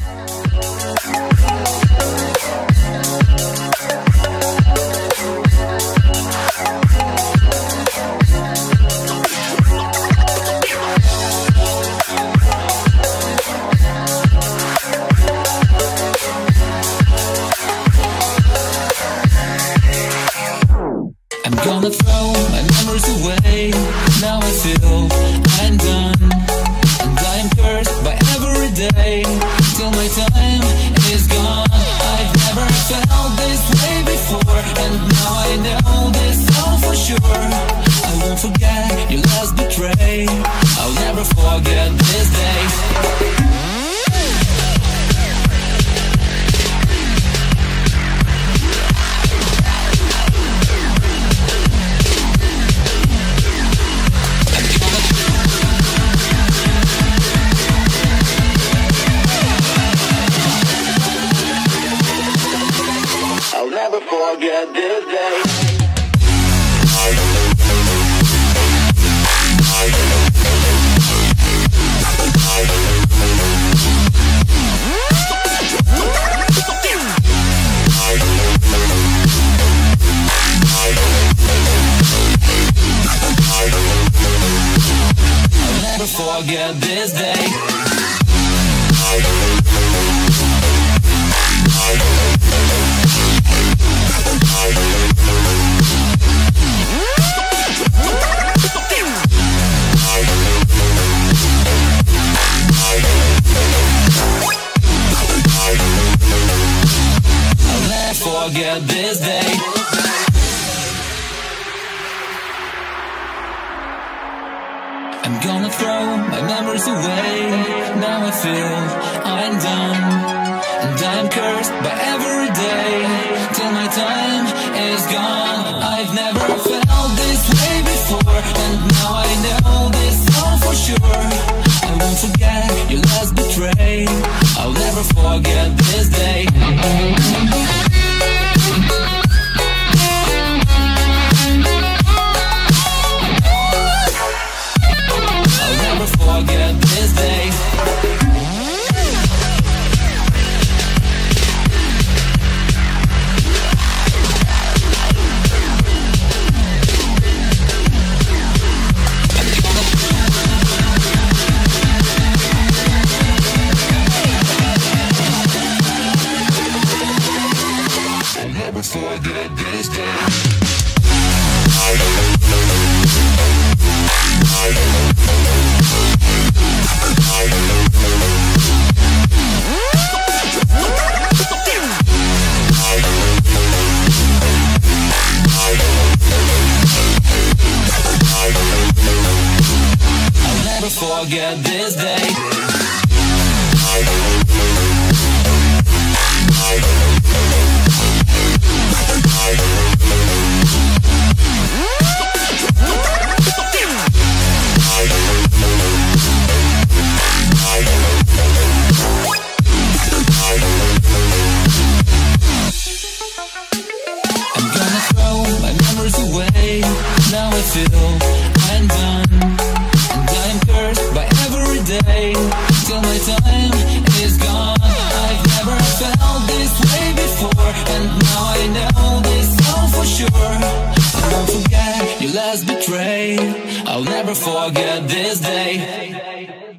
I'm gonna throw my memories away. Now I feel I'm done, and I am cursed by every day till my time is gone. I've never felt this way before, and now I know this all for sure. I won't forget your last betray. I'll never forget this day. I'll never forget this day. I'll never forget this day. I'll never forget this day. I'm gonna throw my memories away. Now I feel I'm done, and I'm cursed by every day till my time is gone. I've never felt this way before, and now I know this all for sure. I won't forget your last betray. I'll never forget this day. I'll never forget this day. I'll never forget this day. I'll never forget this day. I'm gonna throw my memories away. Now I feel I'm done, and I'm cursed by every day till my time is gone. I've never felt this way before, and now I know this all for sure. I won't forget your last betray. I'll never forget this day.